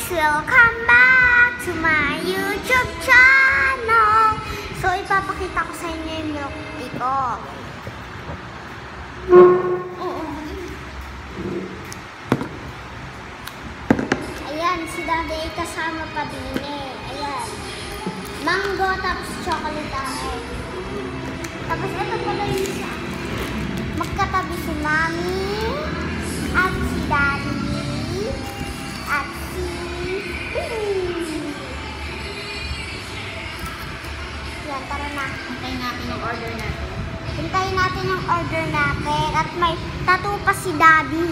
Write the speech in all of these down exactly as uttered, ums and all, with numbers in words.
Welcome back to my YouTube channel! So, ipapakita ko sa inyo yung milk tea ko. Oo. Ayan, si Daddy ay kasama pa din eh. Ayan. Mango tapos chocolate tayo. Tapos ito pala yung isa. Magkatabi si Mami at si Daddy at si yan, tara na. Hintayin natin yung order natin. Hintayin natin yung order natin. At may tattoo pa si Daddy.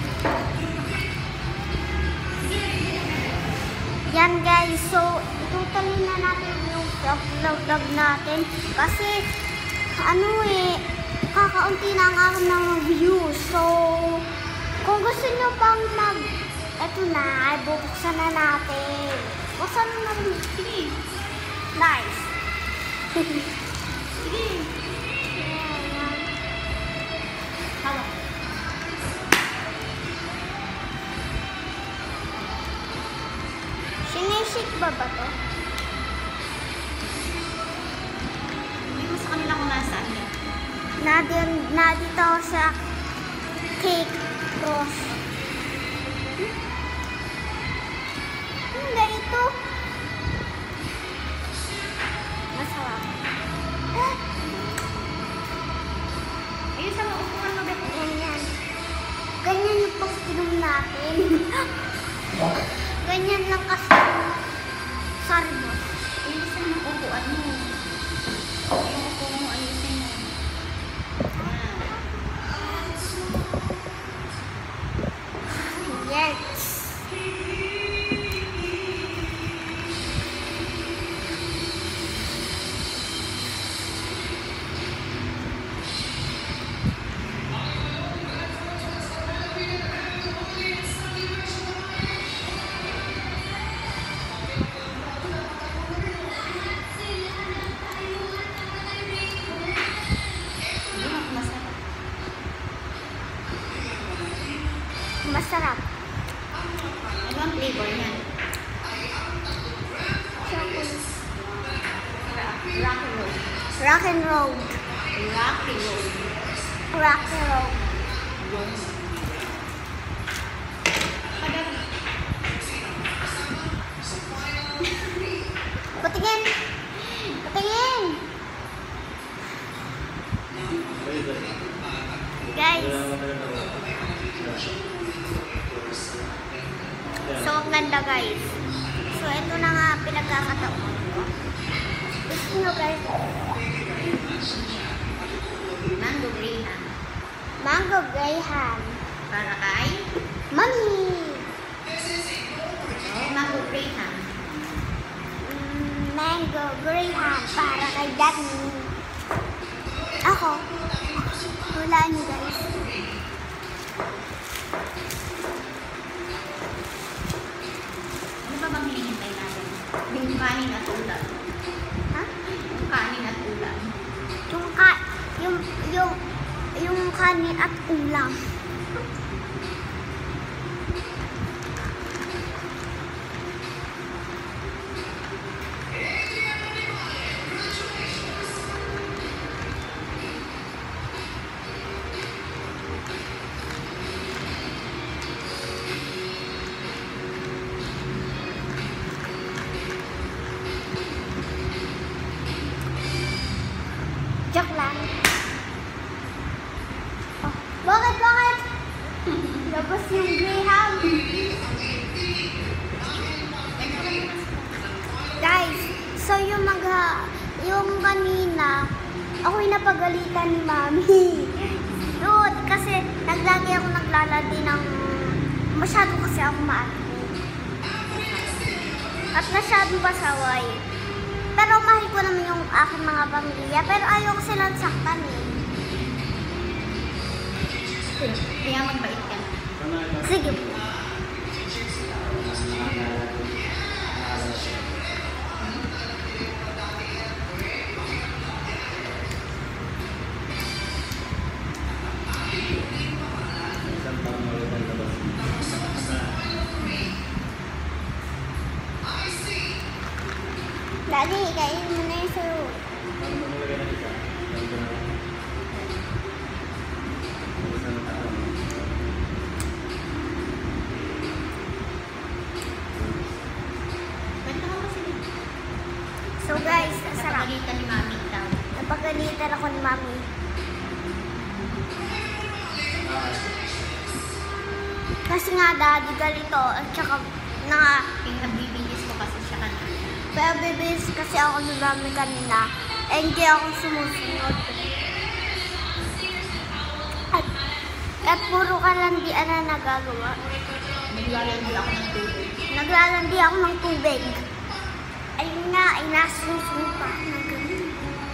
Yan guys. So, itutuloy na natin yung vlog natin. Kasi, ano eh, kakaunti na ang akin ng views. So, kung gusto nyo pang mag, eto na, ay bubuksan na natin. Buksan na natin. Sige. Nice. Sige. Halo. Sinishake ba ba to? Hindi mo sa kanila kung nasaan yan. Na, din, na dito sa cake cross. Hindi ito. Masarap. Ayun sa mga upuan mo ba? Ganyan. Ganyan yung pag-inom natin. Ganyan lang kasi sardos. Ayusin mo yung upuan mo. Yung upo mo, ayusin mo. Yes. Masarap. Ano ang flavor niyan? Rock and roll. Rock and roll. Rock and roll. Rock and roll. Patingin. Patingin. Guys. So, ang ganda guys. So, ito na nga pinagkakataon ko. Gusto nyo guys. Mango graham. Mango graham. Para kay? Mami. Oh, mango graham. Mm, mango graham para kay Daddy. Ako. Hulaan nyo guys. Ano ba bang hinihintay natin? Yung kanin at ulam. Ha? Yung kanin at ulam. Yung ka yung yung yung kanin at ulam. Joke lang. Oh, bakit, bakit? Labas yung graham. Guys, so yung magha, yung kanina, ako'y napagalitan ni Mami. Dude, kasi naglagi ako naglalandi ng, masyado kasi ako maarte. At masyadong pasaway. Pero mahal ko naman yung aking mga pamilya. Pero ayoko silang saktan eh. Kaya magbait ka na. Sige po. Dali, kainin mo na yung sayo. Ano ba nilagay na isa? Ano ba na? Isa na tayo. Kwento mo kasi. So guys, sarap. Napagalitan ni Mami daw. Napagalitan ako ni Mami. Ah, Kasi nga daddy galito at saka na Pinagbibigis ko kasi siya kanina. pero bibis kasi ako ni Mami kanina. Eh, hindi ako sumusunod. At, at puro kalandian na nagagawa. Naglalandi ako ng tubig. Naglalandi ako ng tubig. Ayun nga, ay nasusunod pa ako ng ganun.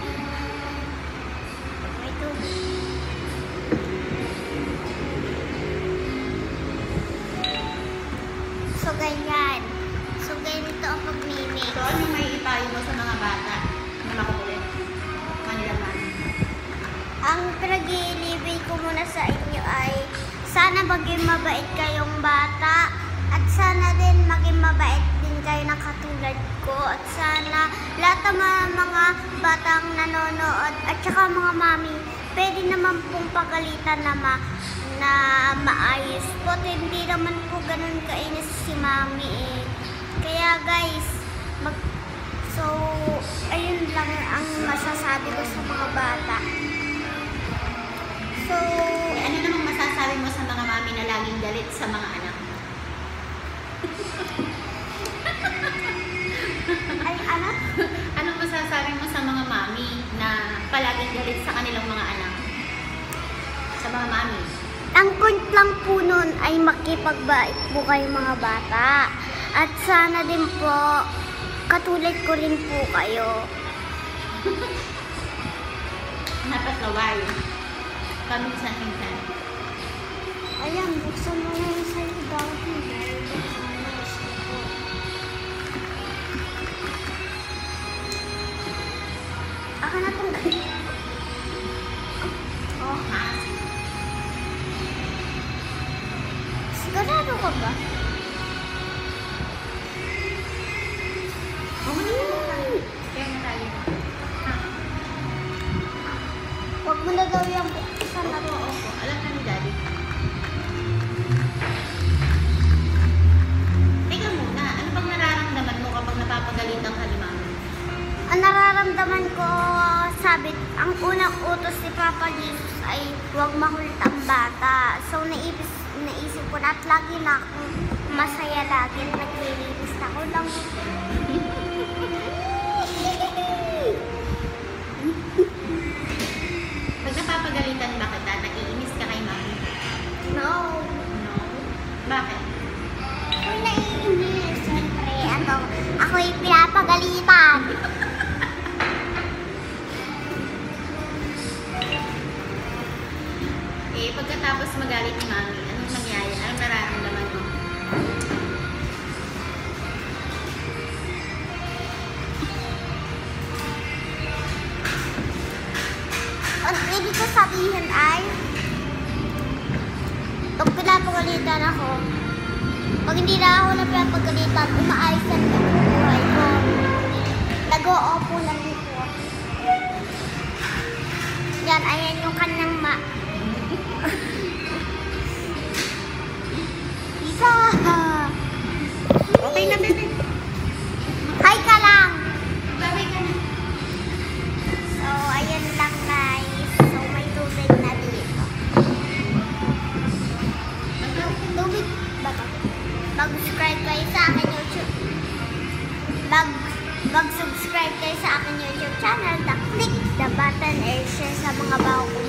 May tubig. So, ganyan. So, ganito ang pagmimix. So, ano may ipayo mo sa mga bata na makukulit? Manila Mami. Ang pinag-iilibig ko muna sa inyo ay sana maging mabait kayong bata at sana din maging mabait din kayo ng katulad ko at sana lahat ng mga, mga batang nanonood at saka mga mami pwede naman pong pagalitan na, ma, na maayos po. Hindi naman po ganun kainis si mami eh. Kaya guys, mag, so ayun lang ang masasabi ko sa mga bata. So, Eh, ano namang masasabi mo sa mga mami na laging galit sa mga anak? ay anak, Anong masasabi mo sa mga mami na palaging galit sa kanilang mga anak? Sa mga mami. ang point lang po nun ay makipagbait po kayo mga bata. At sana din po, katulad ko rin po kayo. Napatlaway. Paminsan-minsan. Ayan, buksan mo na yung sa'yo dahil. Aka na itong Oh, ha? sigurado ka ba? Oh, ano yun? Kaya na tayo. Ha? Huwag mo na daw yung buksan na Opo, to. opo. Alam na ni Daddy. Teka muna, ano bang nararamdaman mo kapag napapagalitan ka ni Mami? Ang nararamdaman ko, sabi, ang unang utos ni Papa Jesus ay huwag makulit ang bata. So, naisip, naisip ko na at lagi na akong masaya lagi. Naglilinis ako lang. Pag napapagalitan ba kita, naiinis ka kay Mami? No. No. Bakit? Ako'y naiinis. Siyempre, ano, ako'y pinapagalitan. Eh, pagkatapos magalit ni Mami, anong nangyari? Anong nararamdaman mo? Ang ibig ko sabihin ay, pag pinapagalitan ako, pag hindi na ako na pinapagalitan, umaayos na yung buhay ko. Nag-o-opo lang ito. Yan, ayan yung kanyang ma... Isa! Okay na, bebe. Hi ka lang! Babay ka na. So, ayan lang guys. So, may tubig na dito. Babay ka na. Tubig ba to? Mag-subscribe kayo sa akin YouTube. Mag mag-subscribe kayo sa akin YouTube channel. The click the button and share sa mga bago